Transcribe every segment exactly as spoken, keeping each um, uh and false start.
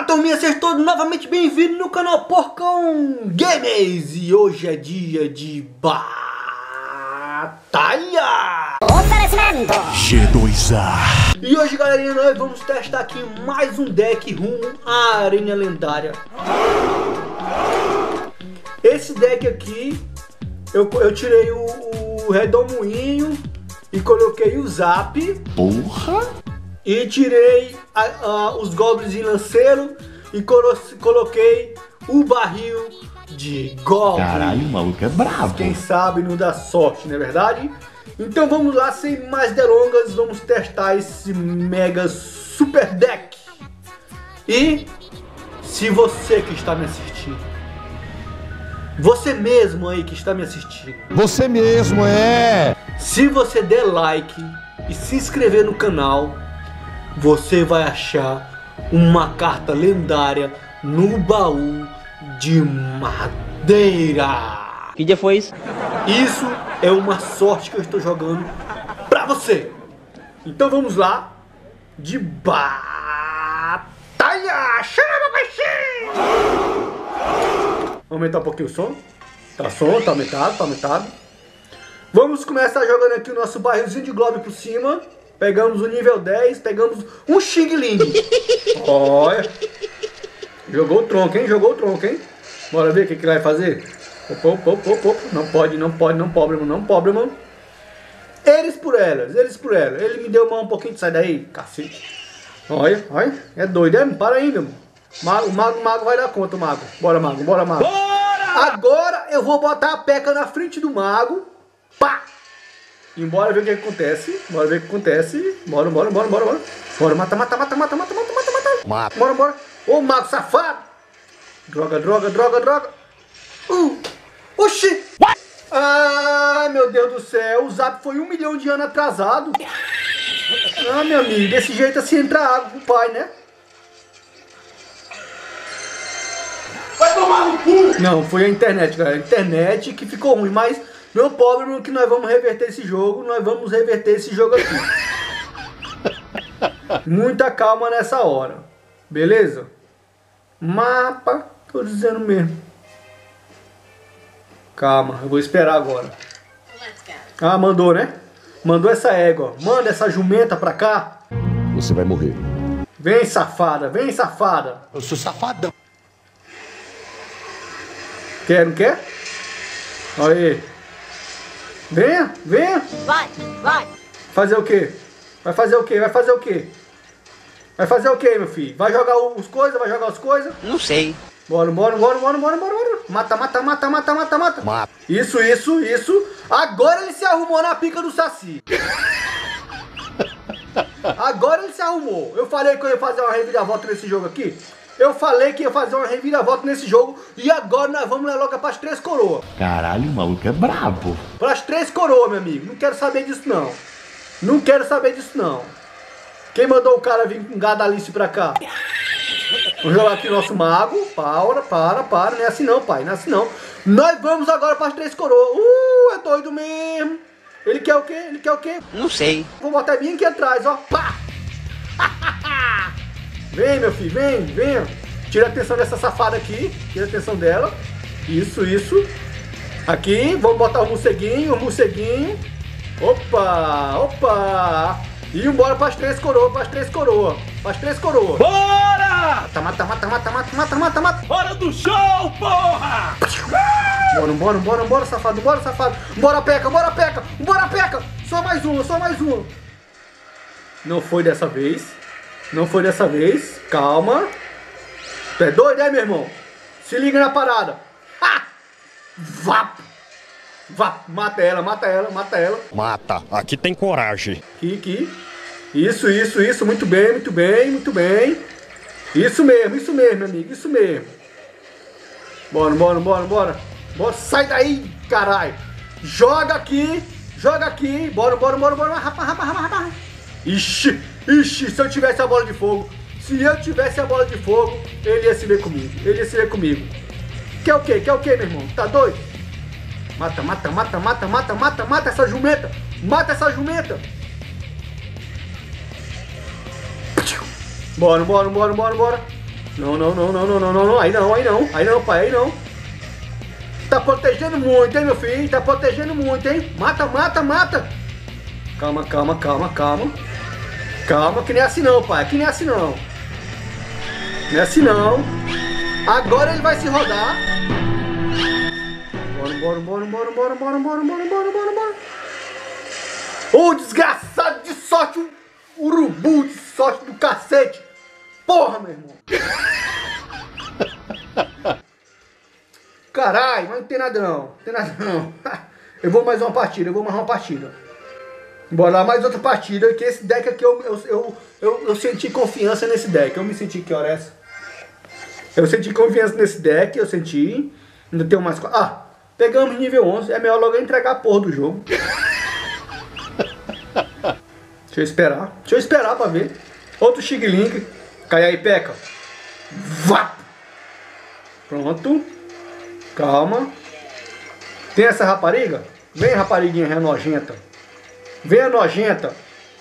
turminha, sejam todos novamente bem-vindos no canal Porcão Games. E hoje é dia de batalha Oferecimento G dois A. E hoje, galerinha, nós vamos testar aqui mais um deck rumo à Arena Lendária. Esse deck aqui, eu, eu tirei o, o Redomoinho e coloquei o Zap. Porra! E tirei a, a, os goblins de lanceiro e colo coloquei o barril de goblin. Caralho, o maluco é bravo. Quem sabe não dá sorte, não é verdade? Então vamos lá, sem mais delongas, vamos testar esse mega super deck. E se você que está me assistindo, você mesmo aí que está me assistindo, você mesmo é. Se você der like e se inscrever no canal, você vai achar uma carta lendária no baú de madeira. Que dia foi isso? Isso é uma sorte que eu estou jogando pra você. Então vamos lá. De batalha. Chama, baixinho. Vamos aumentar um pouquinho o som. Tá som, tá aumentado, tá aumentado. Vamos começar jogando aqui o nosso barrilzinho de globo por cima. Pegamos o nível dez, pegamos um Xing Ling. Olha. Jogou o tronco, hein? Jogou o tronco, hein? Bora ver o que, que ele vai fazer. Opa, opa, opa, opa. Não pode, não pode, não pode, não pode, mano. Eles por elas, eles por elas. Ele me deu mão um pouquinho de sai daí, cacete. Olha, olha. É doido, é? Para aí, meu. Mago, mago, mago vai dar conta, o mago. Bora, mago, bora, mago. Bora! Agora eu vou botar a P E K K.A na frente do mago. Pá! E bora ver o que acontece. Bora ver o que acontece. Bora, bora, bora, bora, bora. Bora, mata, mata, mata, mata, mata, mata, mata, mata. Mata. Bora, bora. Ô, mago safado. Droga, droga, droga, droga. Uh. Oxi. What? Ai, meu Deus do céu. O Zap foi um milhão de anos atrasado. Ah, meu amigo. Desse jeito assim entra água pro pai, né? Vai tomar no cu. Não, foi a internet, galera. A internet que ficou ruim, mas... Meu problema é que nós vamos reverter esse jogo, nós vamos reverter esse jogo aqui. Muita calma nessa hora, beleza? Mapa, tô dizendo mesmo. Calma, eu vou esperar agora. Ah, mandou, né? Mandou essa égua, manda essa jumenta pra cá. Você vai morrer. Vem, safada, vem, safada. Eu sou safadão. Quer, não quer? Olha aí. Venha, venha. Vai, vai. Fazer o quê? Vai fazer o quê? Vai fazer o quê? Vai fazer o quê, meu filho? Vai jogar os coisas? Vai jogar as coisas? Não sei. Bora, bora, bora, bora, bora, bora, bora. Mata, mata, mata, mata, mata, mata. Mata. Isso, isso, isso. Agora ele se arrumou na pica do Saci. Agora ele se arrumou. Eu falei que eu ia fazer uma reviravolta nesse jogo aqui. Eu falei que ia fazer uma reviravolta nesse jogo. E agora nós vamos lá logo para as três coroas. Caralho, o maluco é brabo. Para as três coroas, meu amigo. Não quero saber disso, não. Não quero saber disso, não. Quem mandou o cara vir com gadalice pra cá? Vamos jogar aqui o nosso mago. Para, para, para. Não é assim não, pai. Não é assim não. Nós vamos agora para as três coroas. Uh, é doido mesmo. Ele quer o quê? Ele quer o quê? Não sei. Vou botar bem aqui atrás, ó. Pá! Vem, meu filho, vem, vem. Tira a atenção dessa safada aqui. Tira a atenção dela. Isso, isso. Aqui, vamos botar o morceguinho, o morceguinho. Opa, opa. E embora para as três coroas, para as três coroas. Para as três coroas. Bora! Mata, mata, mata, mata, mata, mata, mata, mata. Hora do show, porra! Bora, bora, bora, bora, safado, bora, safado. Bora, P E K K.A, bora, P E K K.A, bora, P E K K.A. Só mais uma, só mais uma. Não foi dessa vez. Não foi dessa vez. Calma. Tu é doido, é, meu irmão? Se liga na parada. Ha! Vá! Vá! Mata ela, mata ela, mata ela. Mata. Aqui tem coragem. Aqui, aqui. Isso, isso, isso. Muito bem, muito bem, muito bem. Isso mesmo, isso mesmo, meu amigo. Isso mesmo. Bora, bora, bora, bora. Bora, sai daí, caralho. Joga aqui. Joga aqui. Bora, bora, bora, bora. Rapa, rapa, rapa, rapa. Ixi. Ixi, se eu tivesse a bola de fogo, se eu tivesse a bola de fogo, ele ia se ver comigo, ele ia se ver comigo. Quer o quê? Quer o quê, meu irmão? Tá doido? Mata, mata, mata, mata, mata, mata, mata essa jumenta, mata essa jumenta. Bora, bora, bora, bora, bora. Não, não, não, não, não, não, não, não. Aí não, aí não. Aí não, pai, aí não. Tá protegendo muito, hein, meu filho? Tá protegendo muito, hein? Mata, mata, mata. Calma, calma, calma, calma. Calma, que nem é assim não, pai. Que nem é assim não. Não é assim não. Agora ele vai se rodar. Bora, bora, bora, bora, bora, bora, bora, bora, bora, bora, bora. Ô, desgraçado de sorte, um urubu de sorte do cacete. Porra, meu irmão. Caralho, mas não tem nada não. Não tem nada não. Eu vou mais uma partida, eu vou mais uma partida. Bora lá, mais outra partida. Que esse deck aqui, eu, eu, eu, eu, eu senti confiança nesse deck. Eu me senti, que hora é essa? Eu senti confiança nesse deck, eu senti. Ainda tenho mais... Ah, pegamos nível onze. É melhor logo entregar a porra do jogo. Deixa eu esperar. Deixa eu esperar pra ver. Outro Xigling. Cai aí, Peca. Vá! Pronto. Calma. Tem essa rapariga? Vem, rapariguinha nojenta. Vem, nojenta.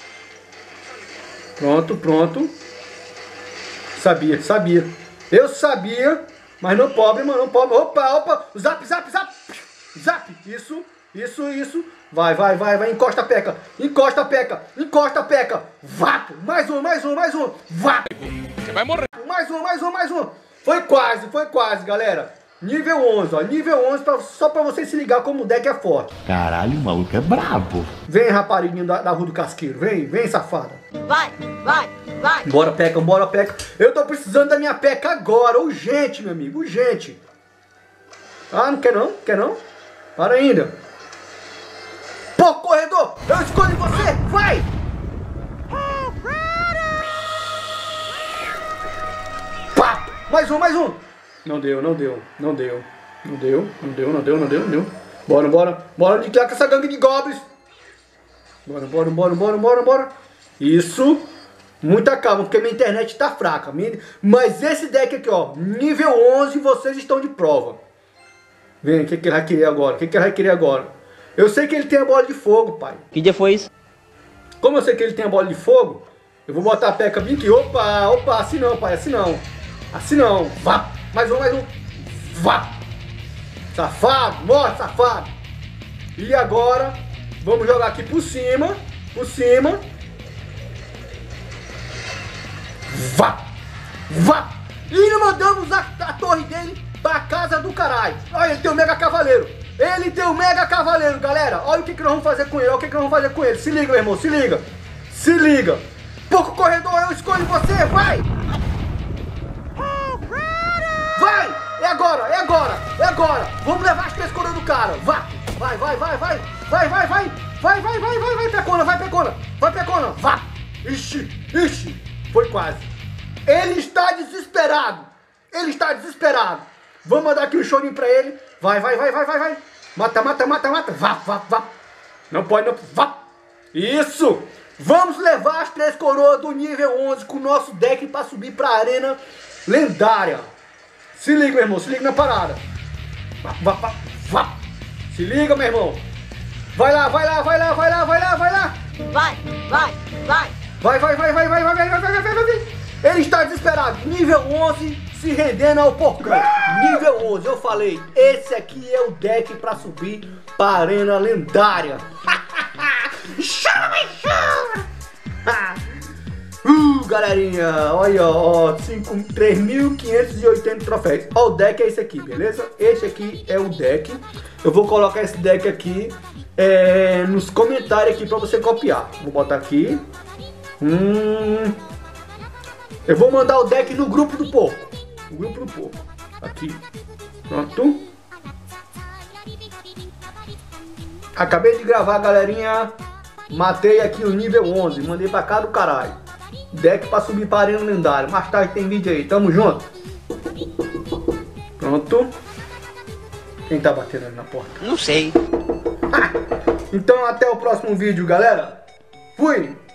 Pronto, pronto. Sabia, sabia. Eu sabia, mas não pode, mano, não pode. Opa, opa. Zap, zap, zap. Zap. Isso, isso, isso. Vai, vai, vai, vai. Encosta a Peca. Encosta a Peca. Encosta a Peca. Vapo. Mais um, mais um, mais um. Vapo. Você vai morrer. Mais um, mais um, mais um. Foi quase, foi quase, galera. Nível onze, ó. Nível onze, pra, só pra você se ligar como o deck é forte. Caralho, o maluco é brabo. Vem, rapariguinho da, da Rua do Casqueiro. Vem, vem, safada. Vai, vai, vai. Bora, Peca, bora, Peca. Eu tô precisando da minha Peca agora. Urgente, meu amigo, urgente. Ah, não quer não? Quer não? Para ainda. Pô, corredor, eu escolho você. Vai. Pá. Mais um, mais um. Não deu, não deu, não deu, não deu, não deu, não deu, não deu, não deu. Bora, bora, bora de com essa gangue de goblins. Bora, bora, bora, bora, bora, bora. Isso. Muita calma, porque minha internet tá fraca. Mas esse deck aqui, ó, nível onze, vocês estão de prova. Vem, o que, que ele vai querer agora? O que, que ele vai querer agora? Eu sei que ele tem a bola de fogo, pai. Que dia foi isso? Como eu sei que ele tem a bola de fogo, eu vou botar a Peca bem aqui. Opa, opa, assim não, pai, assim não. Assim não. Vá. Mais um, mais um. Vá. Safado, morre, safado. E agora, vamos jogar aqui por cima. Por cima. Vá. Vá. E mandamos a, a torre dele pra casa do caralho. Olha, ele tem o Mega Cavaleiro. Ele tem o Mega Cavaleiro, galera. Olha o que, que nós vamos fazer com ele. Olha o que, que nós vamos fazer com ele. Se liga, meu irmão, se liga. Se liga. Pouco corredor, eu escolho você. Vai. Vai. É agora, é agora, é agora. Vamos levar as três coroas do cara. Vai, vai, vai, vai, vai. Vai, vai, vai. Vai, vai, vai, vai, vai, Pecona, vai, Pecona. Vai, Pecona. Vá. Ixi, ixi. Foi quase. Ele está desesperado. Ele está desesperado. Vamos mandar aqui um chorinho pra ele. Vai, vai, vai, vai, vai, vai. Mata, mata, mata, mata. Vá, vá, vá. Não pode, não. Vá. Isso. Vamos levar as três coroas do nível onze com o nosso deck pra subir pra arena lendária. Se liga, meu irmão. Se liga na parada. Vá, vá, vá, vá. Se liga, meu irmão. Vai lá, vai lá, vai lá, vai lá, vai lá, vai lá. Vai, vai, vai. Vai, vai, vai, vai, vai, vai, vai, vai, vai, vai, vai, vai. Ele está desesperado. Nível onze se rendendo ao porcão. Nível onze, eu falei. Esse aqui é o deck pra subir pra arena lendária. Chama, chama. Uh, galerinha, olha, ó, três mil quinhentos e oitenta troféus. Ó, o deck é esse aqui, beleza? Esse aqui é o deck. Eu vou colocar esse deck aqui é, nos comentários aqui pra você copiar. Vou botar aqui. Hum, eu vou mandar o deck no grupo do porco. No grupo do porco. Aqui. Pronto. Acabei de gravar, galerinha. Matei aqui o nível onze. Mandei pra cá do caralho. Deck pra subir pra arena lendária. Mais tarde tem vídeo aí. Tamo junto. Pronto. Quem tá batendo ali na porta? Não sei. Então até o próximo vídeo, galera. Fui.